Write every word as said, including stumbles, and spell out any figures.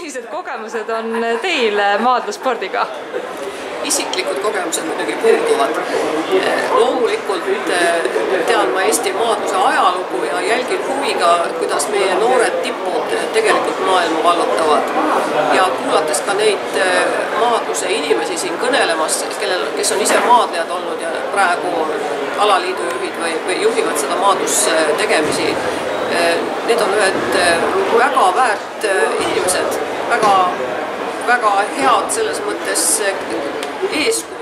millised kogemused on teil maadluspordiga? Isiklikud kogemused muidugi puuduvad. Loomulikult tean ma Eesti maadluse ajalugu ja jälgin huviga, kuidas meie noored tipud tegelikult maailma vallutavad. Ja kuulates ka neid maadluse inimesi siin kõnelemas, kes on ise maadlejad olnud ja praegu alaliidu juhid või, või juhivad seda maadlustegemisi, need on ühed väga väärt inimesed, väga, väga head selles mõttes eeskuju.